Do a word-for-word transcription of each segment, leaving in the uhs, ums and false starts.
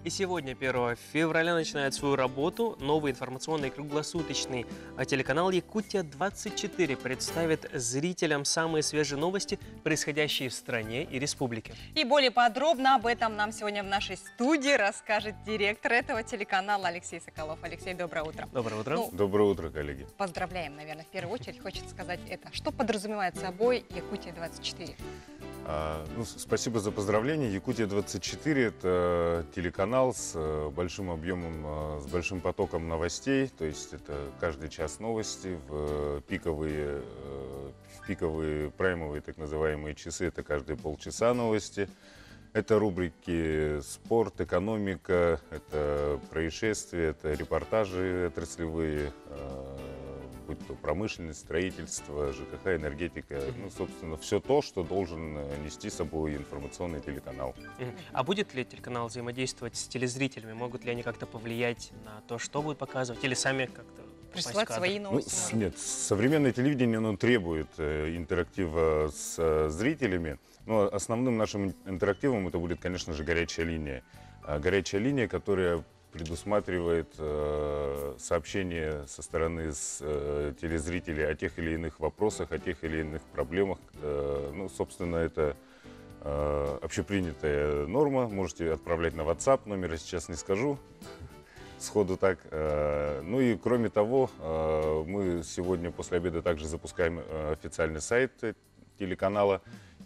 И сегодня, первого февраля, начинает свою работу новый информационный круглосуточный телеканал «Якутия двадцать четыре» представит зрителям самые свежие новости, происходящие в стране и республике. И более подробно об этом нам сегодня в нашей студии расскажет директор этого телеканала Алексей Соколов. Алексей, доброе утро. Доброе утро. Ну, доброе утро, коллеги. Поздравляем, наверное, в первую очередь хочется сказать это. Что подразумевает собой «Якутия двадцать четыре»? А, ну, спасибо за поздравление. «Якутия двадцать четыре» — это телеканал с большим объемом, с большим потоком новостей. То есть это каждый час новости в пиковые, в пиковые праймовые так называемые часы. Это каждые полчаса новости. Это рубрики «Спорт», «Экономика», это происшествия, это репортажи отраслевые, будь то промышленность, строительство, ЖКХ, энергетика, ну, собственно, все то, что должен нести с собой информационный телеканал. А будет ли телеканал взаимодействовать с телезрителями? Могут ли они как-то повлиять на то, что будет показывать, или сами как-то присылать свои новости? Ну, нет, современное телевидение, оно требует э, интерактива с э, зрителями, но основным нашим интерактивом это будет, конечно же, горячая линия. А горячая линия, которая предусматривает э, сообщение со стороны с, э, телезрителей о тех или иных вопросах, о тех или иных проблемах. Э, ну, собственно, это э, общепринятая норма. Можете отправлять на WhatsApp, номера сейчас не скажу, сходу так. Э, ну и кроме того, э, мы сегодня после обеда также запускаем э, официальный сайт телеканала,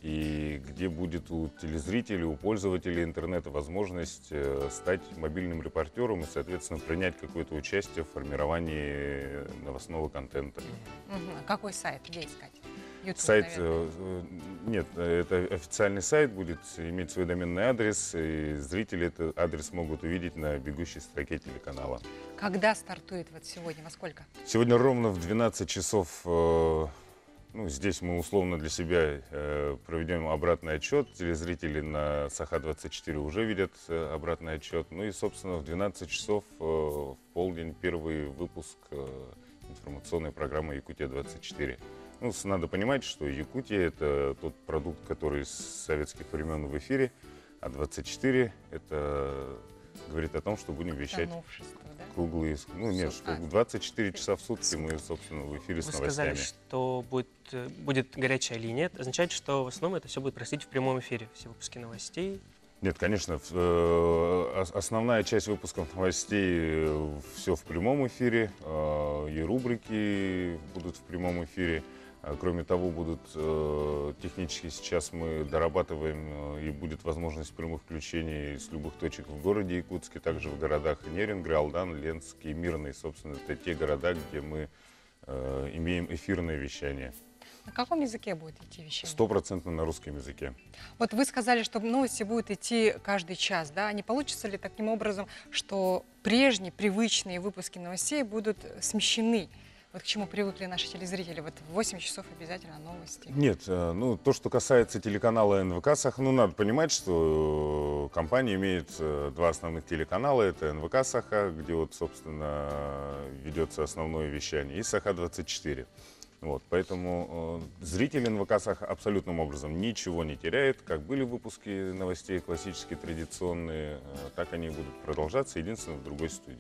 и где будет у телезрителей, у пользователей интернета возможность стать мобильным репортером и, соответственно, принять какое-то участие в формировании новостного контента. Угу. Какой сайт? Где искать? YouTube, сайт, наверное. Нет, это официальный сайт, будет иметь свой доменный адрес, и зрители этот адрес могут увидеть на бегущей строке телеканала. Когда стартует вот сегодня? Во сколько? Сегодня ровно в двенадцать часов. Ну, здесь мы условно для себя э, проведем обратный отчет. Телезрители на Саха двадцать четыре уже видят э, обратный отчет. Ну и, собственно, в двенадцать часов э, в полдень первый выпуск э, информационной программы «Якутия двадцать четыре». Ну, надо понимать, что Якутия – это тот продукт, который с советских времен в эфире, а двадцать четыре – это говорит о том, что будем вещать круглые, ну нет, что двадцать четыре часа в сутки мы, собственно, в эфире с новостями. Вы сказали, что будет, будет горячая линия. Это означает, что в основном это все будет происходить в прямом эфире, все выпуски новостей? Нет, конечно, основная часть выпусков новостей все в прямом эфире, и рубрики будут в прямом эфире. Кроме того, будут э, технически сейчас мы дорабатываем, э, и будет возможность прямых включений с любых точек в городе Якутске, также в городах Нерюнгри, Алдан, Ленск и Мирный. Собственно, это те города, где мы э, имеем эфирное вещание. На каком языке будет идти вещание? Стопроцентно на русском языке. Вот вы сказали, что новости будут идти каждый час, да? Не получится ли таким образом, что прежние, привычные выпуски новостей будут смещены? Вот к чему привыкли наши телезрители? Вот в восемь часов обязательно новости. Нет, ну то, что касается телеканала эн вэ ка Саха, ну надо понимать, что компания имеет два основных телеканала. Это эн вэ ка Саха, где вот, собственно, ведется основное вещание, и Саха двадцать четыре. Вот, поэтому э, зритель эн вэ ка Саха абсолютным образом ничего не теряет. Как были выпуски новостей классические, традиционные, э, так они будут продолжаться, единственное, в другой студии.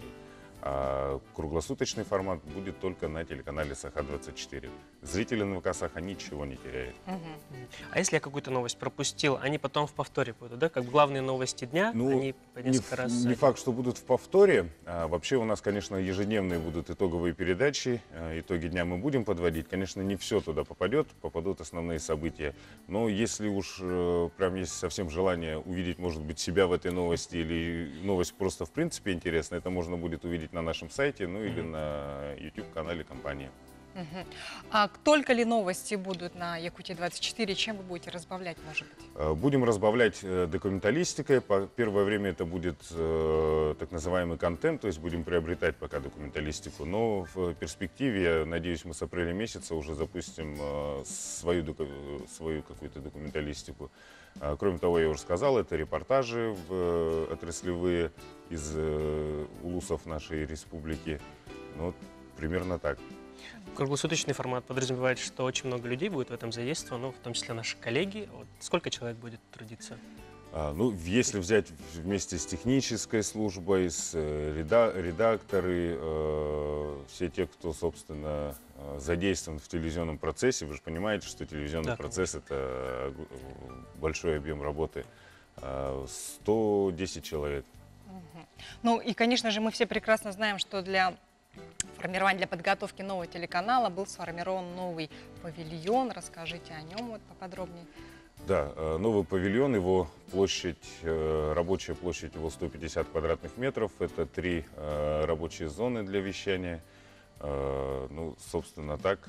А круглосуточный формат будет только на телеканале Саха двадцать четыре. Зритель эн вэ ка Саха ничего не теряет. Угу. А если я какую-то новость пропустил, они потом в повторе будут, да? Как главные новости дня, ну, они по несколько не, раз... Не факт, что будут в повторе. А, вообще у нас, конечно, ежедневные будут итоговые передачи. А, итоги дня мы будем подводить. Конечно, не все туда попадет, попадут основные события. Но если уж э, прям есть совсем желание увидеть, может быть, себя в этой новости, или новость просто в принципе интересна, это можно будет увидеть на нашем сайте, ну или на YouTube-канале компании. Угу. А только ли новости будут на Якутия двадцать четыре? Чем вы будете разбавлять, может быть? Будем разбавлять документалистикой. По первое время это будет э, так называемый контент, то есть будем приобретать пока документалистику. Но в перспективе, я надеюсь, мы с апреля месяца уже запустим э, свою, свою какую-то документалистику. Кроме того, я уже сказал, это репортажи в, э, отраслевые из э, улусов нашей республики. Ну, вот примерно так. Круглосуточный формат подразумевает, что очень много людей будет в этом задействовано, ну, в том числе наши коллеги. Вот сколько человек будет трудиться? А, Ну, если взять вместе с технической службой, с э, реда- редакторы, э, все те, кто, собственно, э, задействован в телевизионном процессе, вы же понимаете, что телевизионный Да, процесс — это э, большой объем работы. А, сто десять человек. Мгм. Ну и, конечно же, мы все прекрасно знаем, что для формирования, для подготовки нового телеканала был сформирован новый павильон. Расскажите о нем вот поподробнее. Да, э, новый павильон, его площадь, э, рабочая площадь его сто пятьдесят квадратных метров. Это три э, рабочие зоны для вещания. Э, Ну, собственно, так.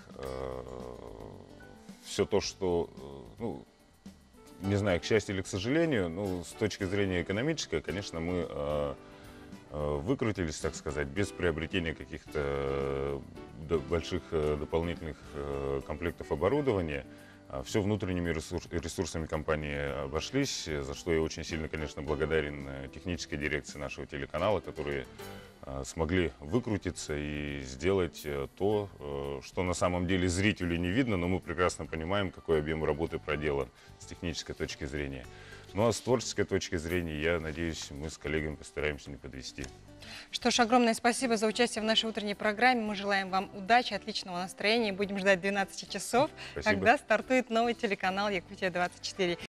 Все то, что, э, ну, не знаю, к счастью или к сожалению, ну, с точки зрения экономической, конечно, мы э, э, выкрутились, так сказать, без приобретения каких-то э, до- больших э, дополнительных э, комплектов оборудования. Все внутренними ресурс- ресурсами компании обошлись, э, за что я очень сильно, конечно, благодарен э, технической дирекции нашего телеканала, которые э, смогли выкрутиться и сделать э, то, э, что на самом деле зрителю не видно, но мы прекрасно понимаем, какой объем работы проделан с технической точки зрения. Ну а с творческой точки зрения, я надеюсь, мы с коллегами постараемся не подвести. Что ж, огромное спасибо за участие в нашей утренней программе. Мы желаем вам удачи, отличного настроения и будем ждать двенадцати часов, Спасибо. когда стартует новый телеканал Якутия двадцать четыре.